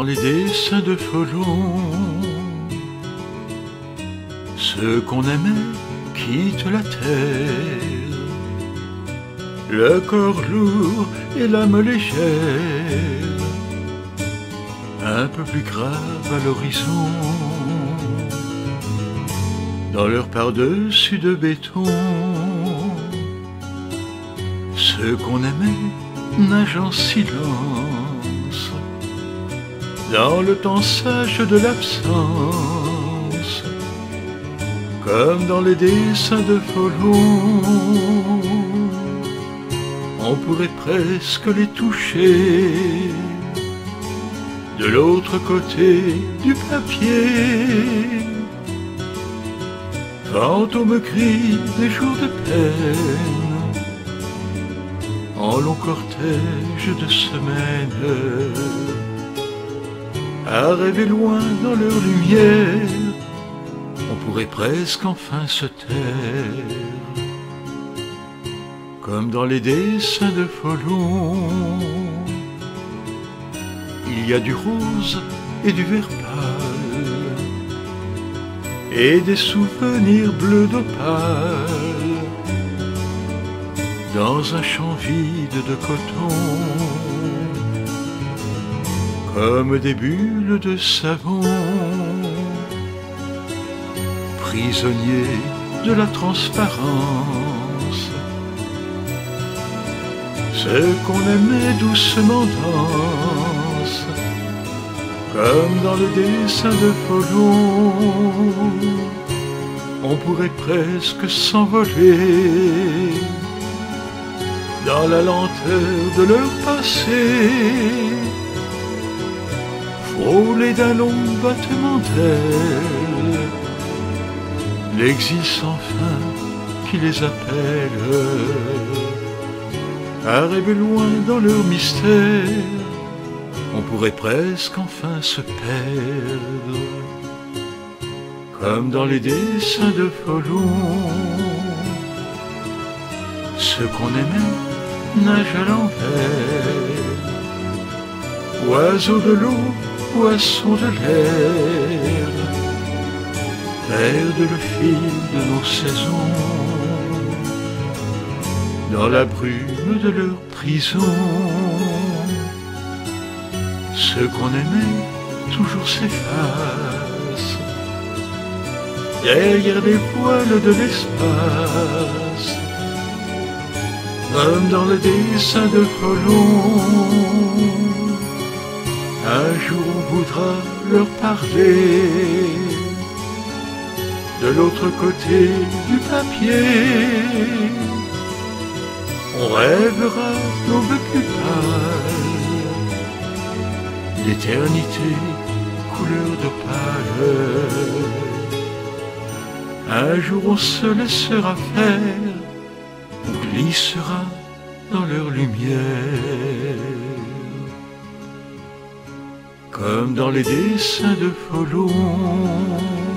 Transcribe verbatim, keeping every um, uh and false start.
les dessins de Folon, ceux qu'on aimait quittent la terre, le corps lourd et l'âme légère, un peu plus grave à l'horizon, dans leur par-dessus de béton. Ceux qu'on aimait nagent en silence, dans le temps sage de l'absence, comme dans les dessins de Folon. On pourrait presque les toucher de l'autre côté du papier. Fantôme gris des jours de peine, en long cortège de semaines, à rêver loin dans leur lumière, on pourrait presque enfin se taire, comme dans les dessins de Folon. Il y a du rose et du vert pâle, et des souvenirs bleus d'opale, dans un champ vide de coton, comme des bulles de savon, prisonniers de la transparence. Ceux qu'on aimait doucement dansent, comme dans le dessin de Folon. On pourrait presque s'envoler dans la lenteur de leur passé, frôlés d'un long battement d'ailes, l'exil sans fin qui les appelle, à rêver loin dans leur mystère. On pourrait presque enfin se perdre, comme dans les dessins de Folon. Ceux qu'on aimait nagent à l'envers, oiseaux de l'eau, poissons de l'air, perdent le fil de nos saisons, dans la brume de leur prison. Ceux qu'on aimait toujours s'effacent derrière les voiles de l'espace, comme dans le dessin de Folon. Un jour on voudra leur parler de l'autre côté du papier. On rêvera d'aube plus pâle, l'éternité couleur d'opale. Un jour on se laissera faire, on glissera dans leur lumière, comme dans les dessins de Folon.